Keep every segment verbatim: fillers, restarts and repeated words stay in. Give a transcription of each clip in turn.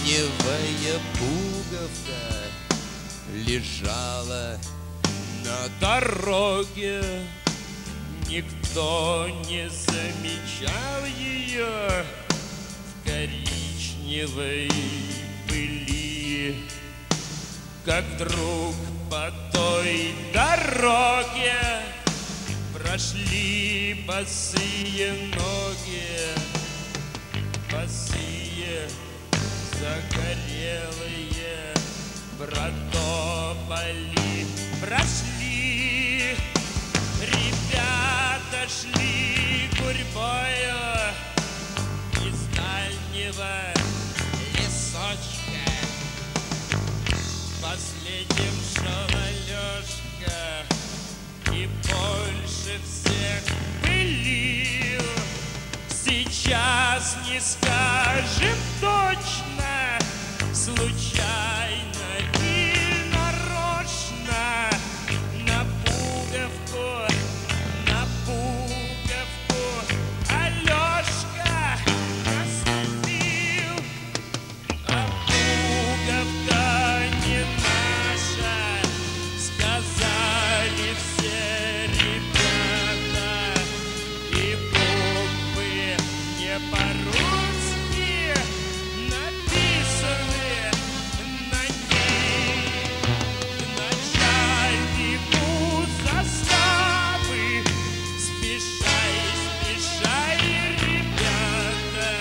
коричневая пуговка лежала на дороге. Никто не замечал ее в коричневой пыли. Как вдруг по той дороге прошли босые ноги, босые, загорелые, протопали, прошли. Ребята шли гурьбою из дальнего лесочка. Последним шел Алешка и больше всех пылил. Сейчас не скажем точно, случайно или нарочно, на пуговку, на пуговку Алешка наступил. А пуговка не наша, сказали все ребята, и буквы не по-русски написаны на ней. Начальнику заставы спешай, спешай, ребята,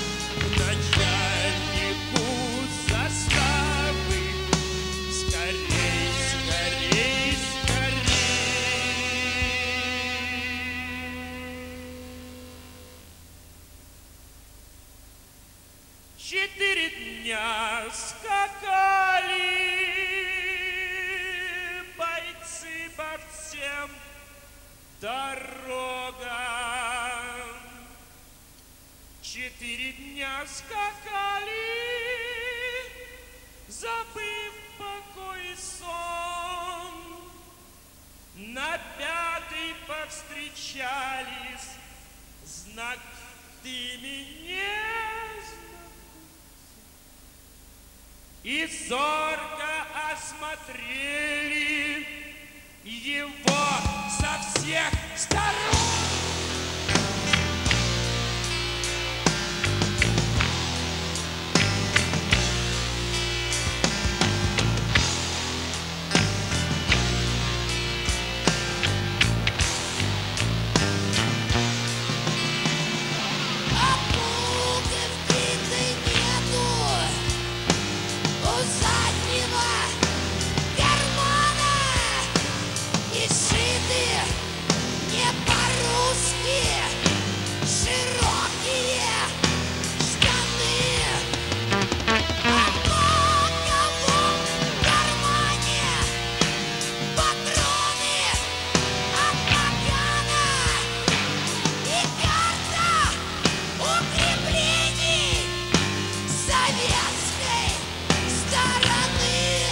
начальнику заставы скорей, скорей, скорей. Четыре дня скакали бойцы по всем дорогам. Четыре дня скакали, забыв покой и сон. На пятый повстречались знакомыми незнакомцами и зорко осмотрели его со всех сторон. А пуговки-то нету у заднего кармана, и сшиты не по-русски широкие штаны. А в боковом кармане патроны от нагана и карта укреплений советской стороны.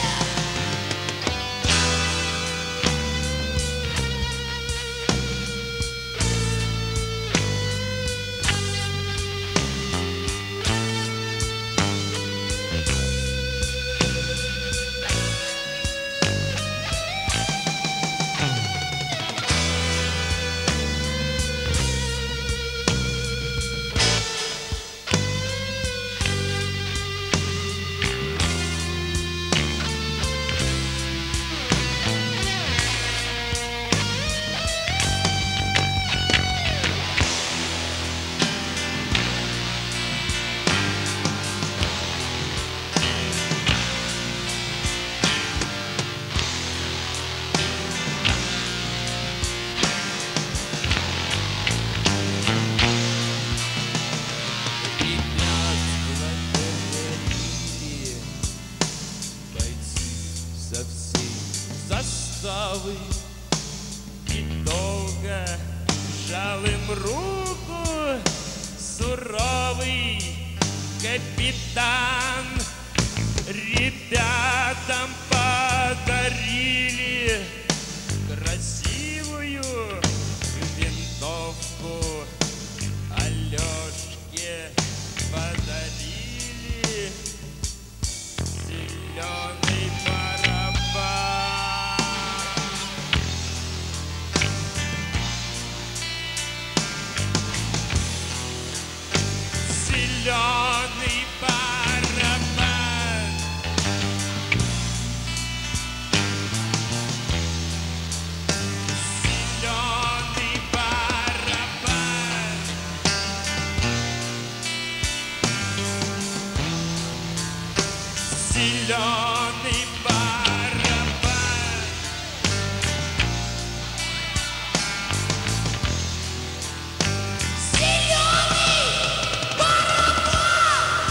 Ребят благодарили бойцы со всей заставы, и долго жал им руку суровый капитан. Ребятам подарили красивую винтовку, Алешке подарили зеленый барабан. Зеленый барабан.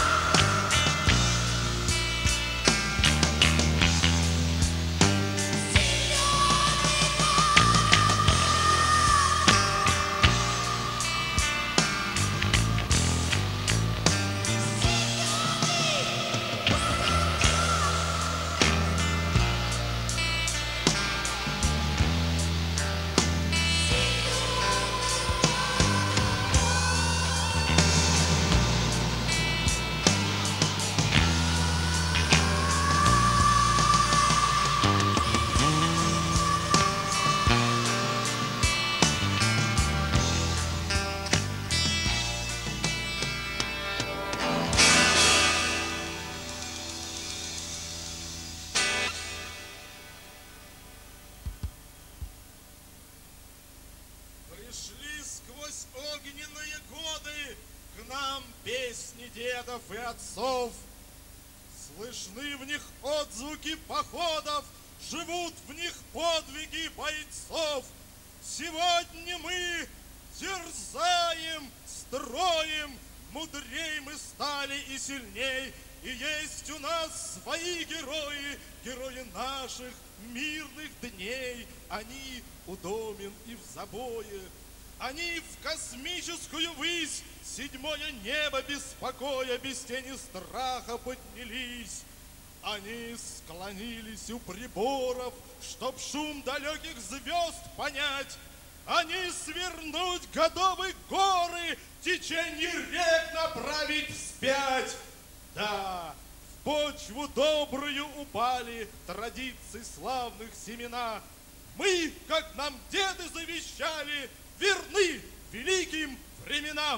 Пришли сквозь огненные годы к нам песни дедов и отцов. Слышны в них отзвуки походов, живут в них подвиги бойцов. Сегодня мы дерзаем, строим, мудрей мы стали и сильней. И есть у нас свои герои, герои наших мирных дней. Они у домен и в забое, они в космическую высь, седьмое небо без покоя, без тени страха поднялись. Они склонились у приборов, чтоб шум далеких звезд понять. Они свернуть годовые горы, течение рек направить вспять. Да, в почву добрую упали традиции славных семена. Мы, как нам деды завещали, верны великим временам.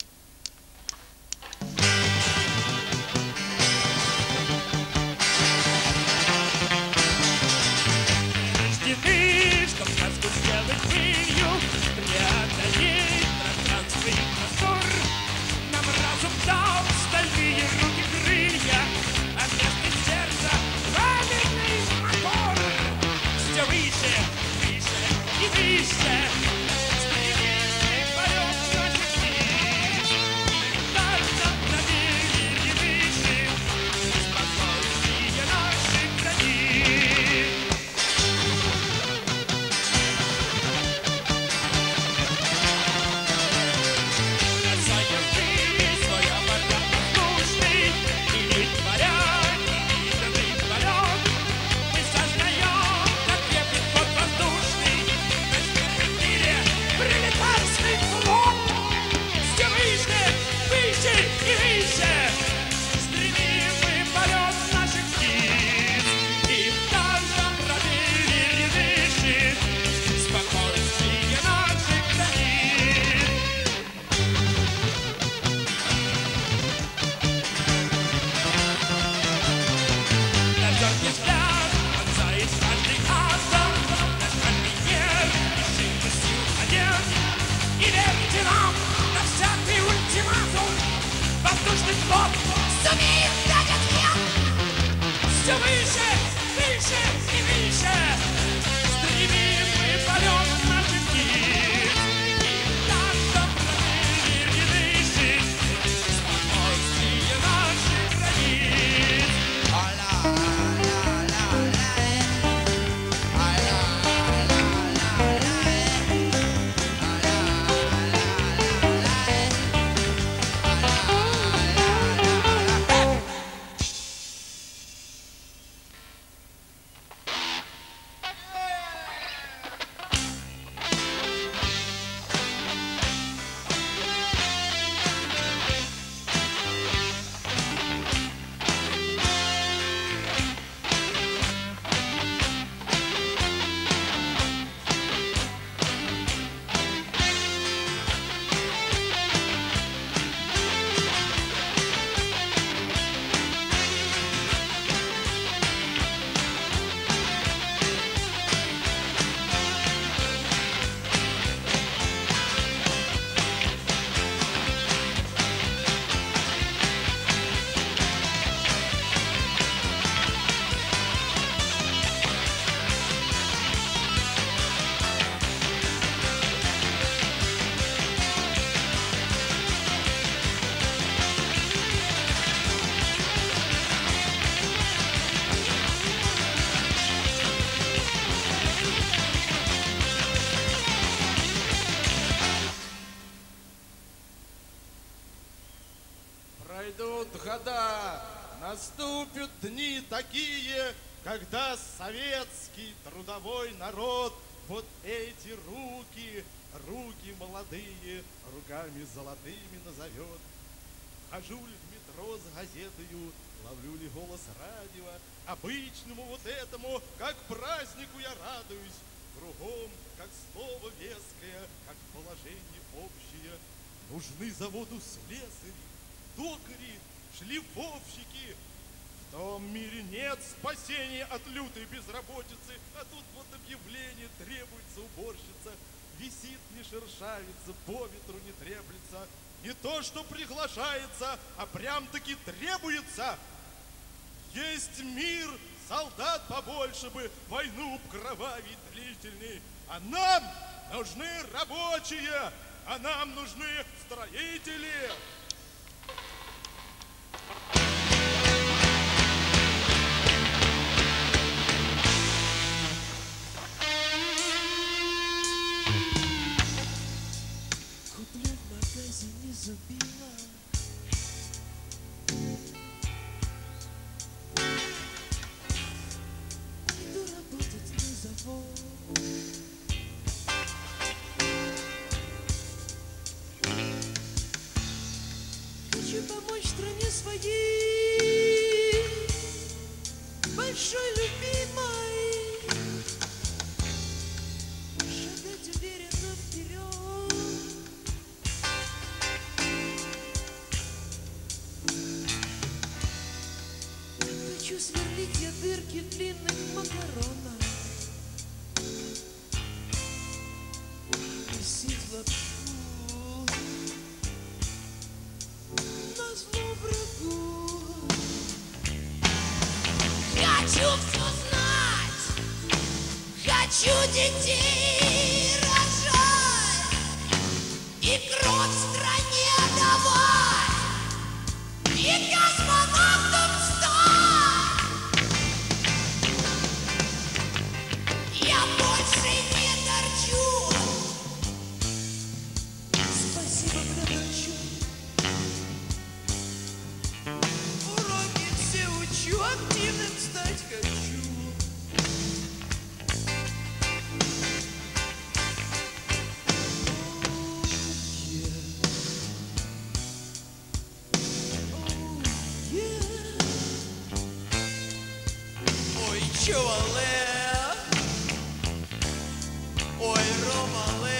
Рождены, чтоб сказку сделать былью, преодолеть пространство и простор. Нам разум дал стальные руки крылья, а вместо сердца правильный мотор. Все выше, выше и выше, стремительный полет носит мир. Наступят дни такие, когда советский трудовой народ вот эти руки, руки молодые, руками золотыми назовет. Хожу ли в метро с газетою, ловлю ли голос радио, обычному вот этому, как празднику я радуюсь. Кругом, как слово веское, как положение общее. Нужны заводу слесари, токари, шлифовщики. В том мире нет спасения от лютой безработицы, а тут вот объявление: требуется уборщица. Висит, не шершавится, по ветру не треплется. Не то, что приглашается, а прям-таки требуется. Есть мир, солдат побольше бы, войну б кровавей длительней. А нам нужны рабочие, а нам нужны строители. Куплю в магазине зубила. Иду работать на завод. Хочу помочь стране своей, большой любимой, шагать уверенно вперед. Хочу сверлить я дырки в длинных макаронах, месить лапшу назло врагу. Хочу все знать, хочу детей рожать и кровь стране давать, и космонавтом стать. Я больше не торчу. Спасибо, врачу. Уроки все учу, активным стать хочу. Ой, чувале, ой, ромале.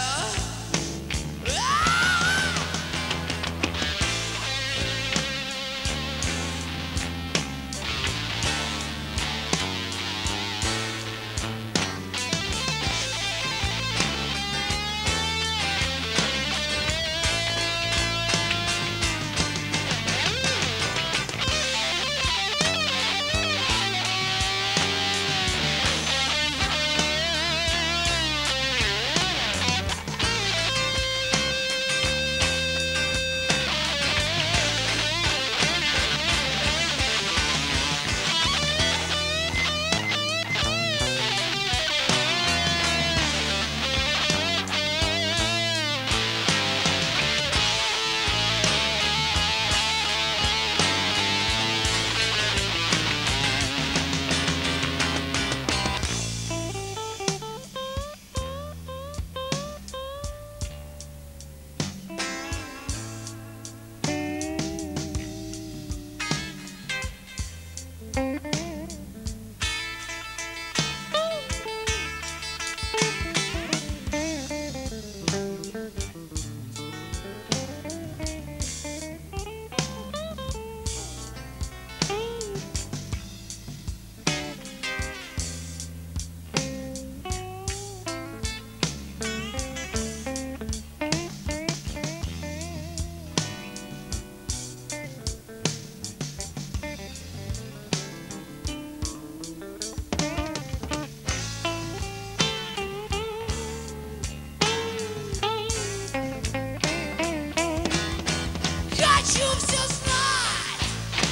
Хочу все знать,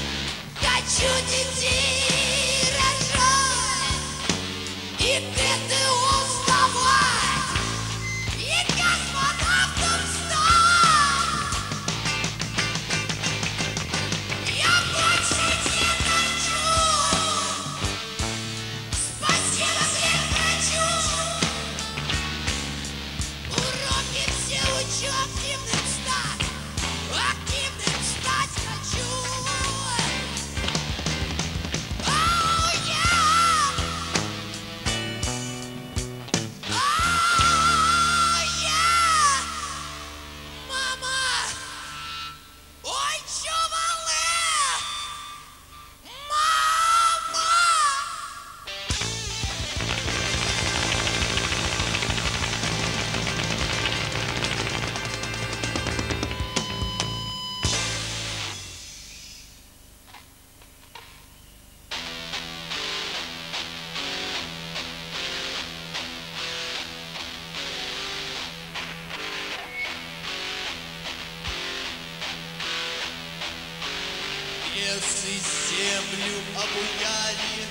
хочу детей рожать и КТО сдавать, и космонавтом стать. Я больше не Лес и землю обуяли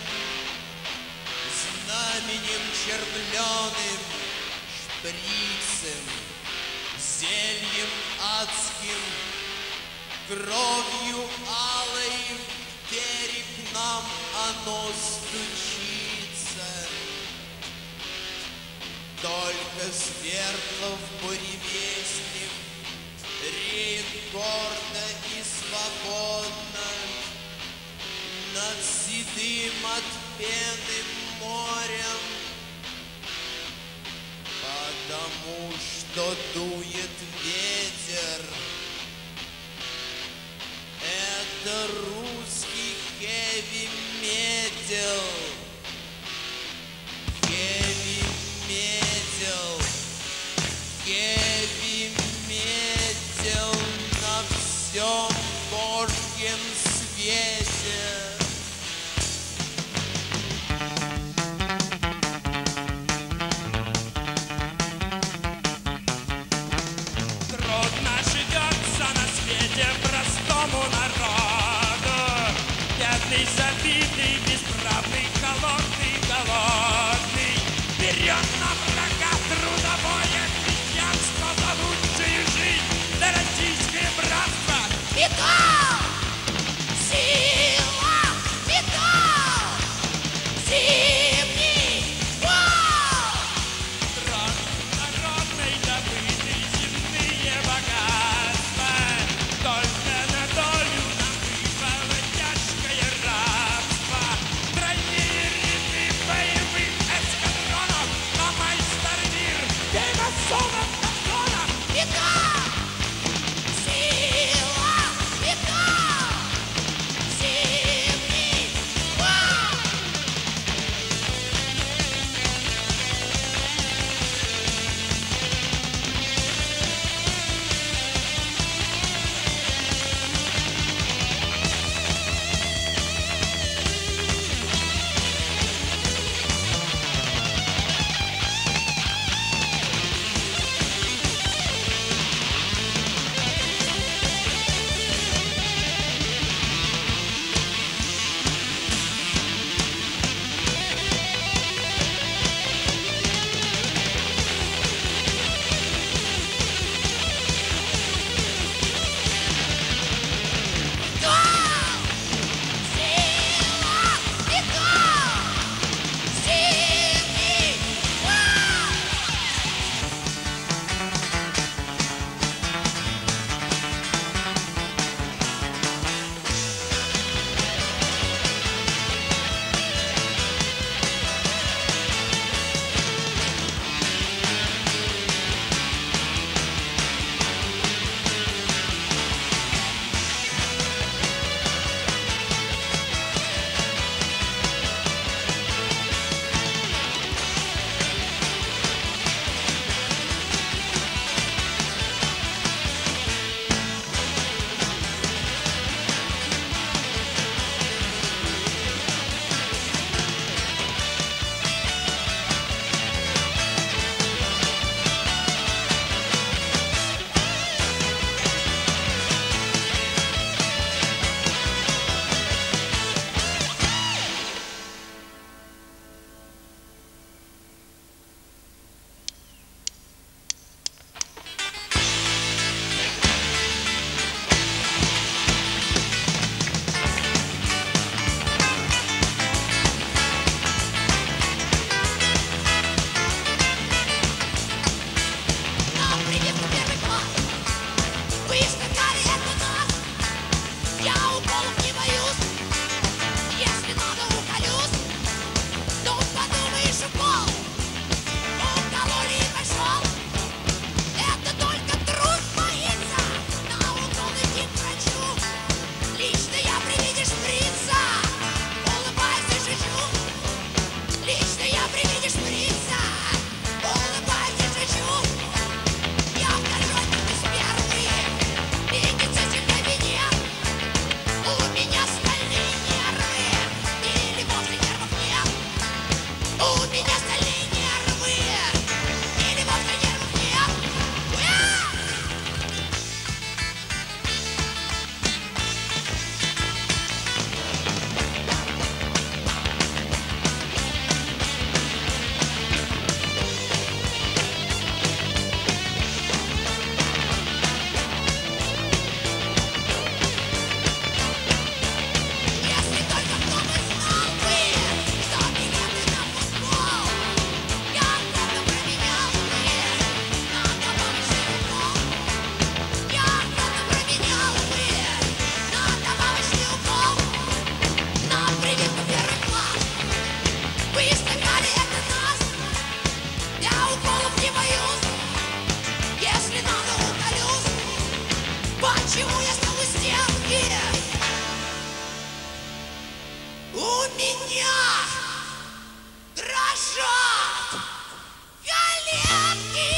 знаменем червленым, шприцем, зельем адским, кровью алой в берег нам оно стучится. Только Свердлов буревестник реет гордо и свободно над седым от пены морем, потому что дует ветер. Это русский хэви-метал, хэви-метал, хэви-метал на всем Божьем свете. Трудно живется на свете простому народу. Бедный, забитый, бесправный, холодный, голодный. Берет на врага трудовое крестьянство за лучшую жизнь, за российское братство. Металл! Сила! Металл! Зимний вал! Трон народной добыты земные богатства. Только на долю нам выпало тяжкое рабство. меня дрожат коленки.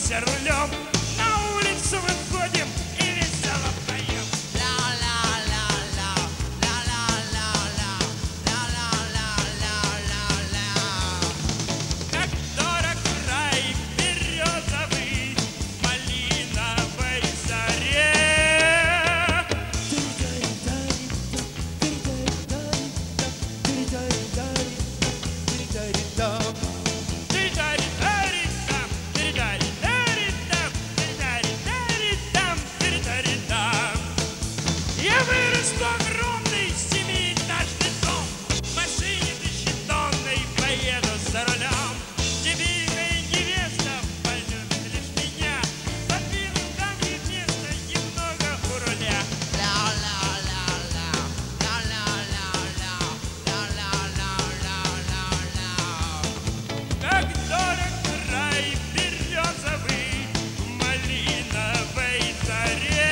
за рулем. На улицу выходим и весело поем. Как дорог рай березовый малиновой заре. Я вырасту огромный семиэтажный дом, в машине тысячетонной поеду за рулем. Дебильная невеста полюбит лишь меня, подвину там ей место немного у руля. Как дорог рай березовый малиновой заре.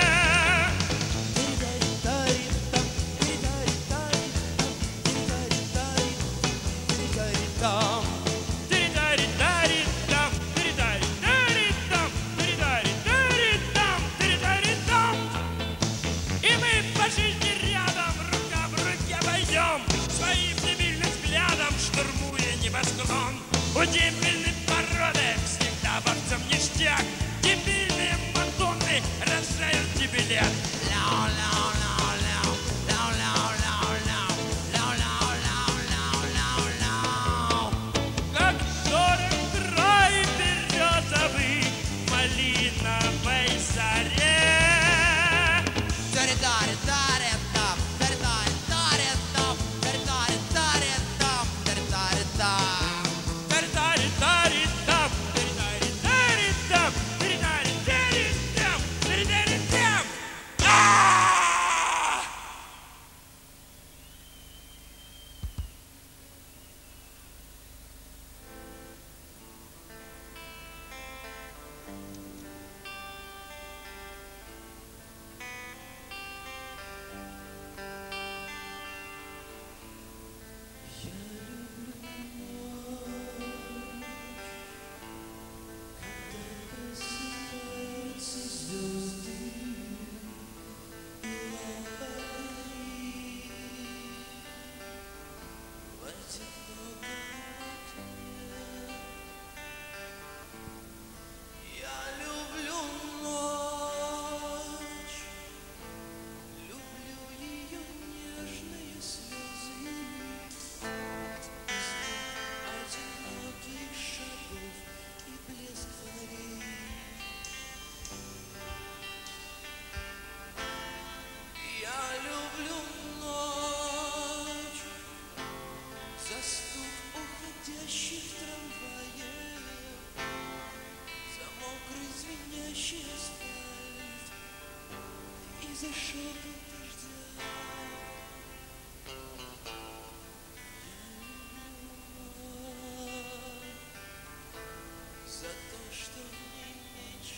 И мы по жизни рядом, рука в руке пойдем, своим дебильным взглядом штурмуя небосклон. У дебильной породы всегда борцам ништяк, дебильные мадонны рождают дебилят. Как дорог рай березовый малиновой заре.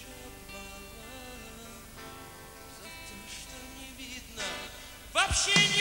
Вообще